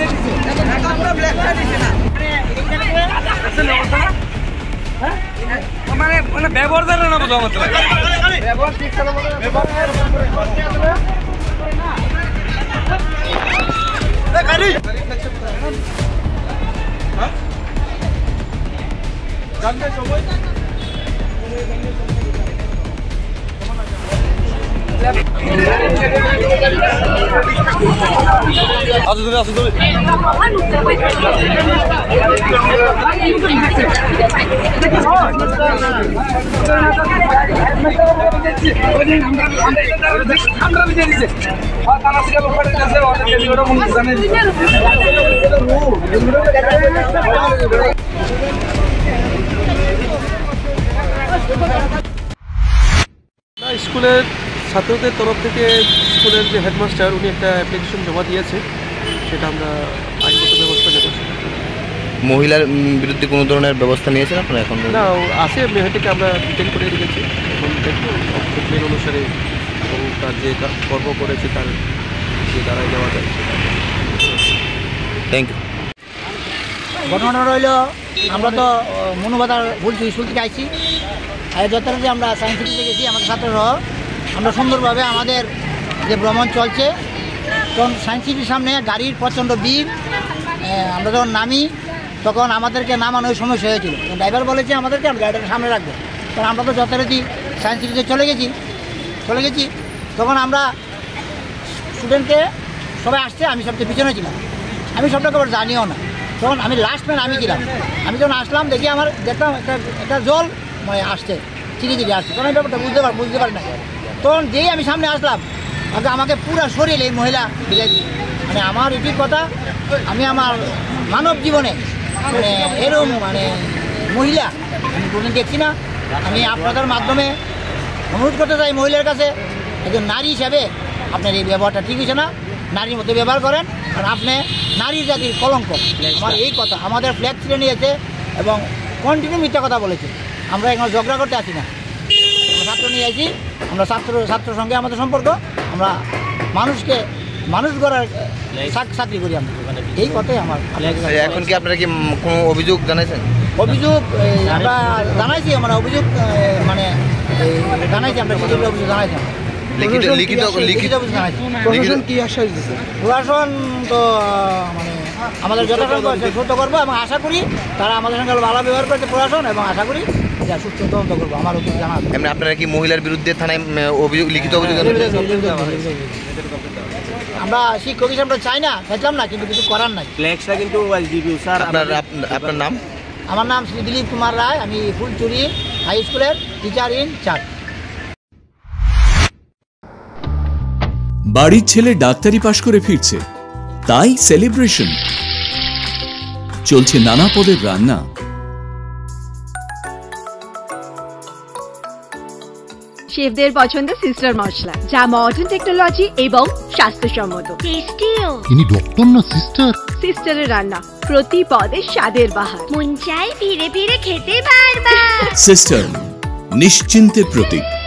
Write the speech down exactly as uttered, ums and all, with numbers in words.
মানে মানে ব্যবহার জানে না বোঝা মতো ব্যবহার ঠিক ছিল বলে ব্যবহার এ গাড়ি হ্যাঁ জানতে সময় আসো তুমি আসো তুমি আমরা বিজয় দিছে আর তারা সিটা লোক করে আছে ওটা ভিডিওটা মনে জানেন না স্কুলের ছাত্রদের তরফ থেকে স্কুলের যে হেডমাস্টার উনি একটা অ্যাপ্লিকেশন জমা দিয়েছে, সেটা আমরা আইনগত ব্যবস্থা নেব। মহিলার বিরুদ্ধে কোনো ধরনের ব্যবস্থা নিয়েছেন আপনারা এখন? না, আছে, মেয়েটিকে আমরা ডিটেন করে রেখেছি, এখন দেখব প্লেন অনুসারে এবং তার যে কর্ম করেছে তার যে দ্বারাই নেওয়া যায়। Thank you. ঘটনাটা রইল, আমরা তো মনোবাদার বলছি স্কুল থেকে আইছি, আর যথারীতি আমরা সায়েন্স সিটিতে গেছি আমাদের ছাত্রসহ। আমরা সুন্দরভাবে আমাদের যে ভ্রমণ চলছে, তখন সায়েন্স সিটির সামনে গাড়ির প্রচণ্ড ভিড়। আমরা যখন নামি তখন আমাদেরকে নামানোর সমস্যা হয়েছিল, ড্রাইভার বলেছে আমাদেরকে গাড়িটাকে সামনে রাখবে, কারণ আমরা তো যথারীতি সায়েন্স সিটিতে চলে গেছি চলে গেছি তখন আমরা স্টুডেন্টকে সবাই আসছে, আমি সবচেয়ে পিছনে ছিলাম, আমি সবটাকে আবার জানিও না। তখন আমি লাস্ট ম্যান আমি ছিলাম, আমি যখন আসলাম দেখি আমার দেখলাম একটা একটা জল মানে আসছে, চিঠি চিঠি আসছে, তখন আমি ব্যাপারটা বুঝতে পার বুঝতে পারি না। তখন যেই আমি সামনে আসলাম আগে আমাকে পুরো শরীরে এই মহিলা মানে আমার এটি কথা, আমি আমার মানব জীবনে মানে এরকম মানে মহিলা আমি কোনোদিন দেখছি না। আমি আপনাদের মাধ্যমে অনুরোধ করতে চাই মহিলার কাছে, একজন নারী হিসাবে আপনার এই ব্যবহারটা ঠিক হয়েছে না, নারীর মতো ব্যবহার করেন, কারণ আপনি নারী জাতির কলঙ্ক। আমার এই কথা, আমাদের ফ্ল্যাগ ছিঁড়ে নিয়েছে এবং কন্টিনিউ মিথ্যা কথা বলেছে। আমরা এখানে ঝগড়া করতে আসি না, ছাত্র নিয়ে আসি, আমরা ছাত্র ছাত্রের সঙ্গে আমাদের সম্পর্ক, আমরা মানুষকে মানুষ গড়ার চাকরি করি আমরা, এই কথাই আমার। এখন কি আপনারা কি কোনো অভিযোগ জানাইছেন? অভিযোগ আমরা জানাইছি, আমরা অভিযোগ মানে জানাইছি, আমরা অভিযোগ জানাইছি, লিখিত লিখিত লিখিত প্রশাসন কি আশ্বাস দিচ্ছে? প্রশাসন তো মানে আমাদের যথাসম্ভব সুস্থ করবো এবং আশা করি তারা আমাদের সঙ্গে ভালো ব্যবহার করছে প্রশাসন, এবং আশা করি যা সুস্থ তদন্ত করবো। আমার অভিযোগ জানা এমনি আপনারা কি মহিলার বিরুদ্ধে থানায় অভিযোগ লিখিত অভিযোগ? আমরা শিক্ষক হিসেবে আমরা চাই না, চাইলাম না, কিন্তু কিছু করার নাই। কিন্তু আপনার আপনার নাম? আমার নাম শ্রী দিলীপ কুমার রায়, আমি ফুলচুরি হাই স্কুলের টিচার ইন চার্জ। বাড়ির ছেলে ডাক্তারি পাশ করে ফিরছে, তাই সেলিব্রেশন চলছে, নানা পদের রান্না। শেফদের পছন্দ সিস্টার মশলা, যা মডার্ন টেকনোলজি এবং স্বাস্থ্যসম্মত। টেস্টিও। ইনি ডক্টর না সিস্টার? সিস্টারের রান্না প্রতি পদে স্বাদের বাহার, মন চাই ফিরে ফিরে খেতে পারবা। সিস্টার নিশ্চিন্তের প্রতীক।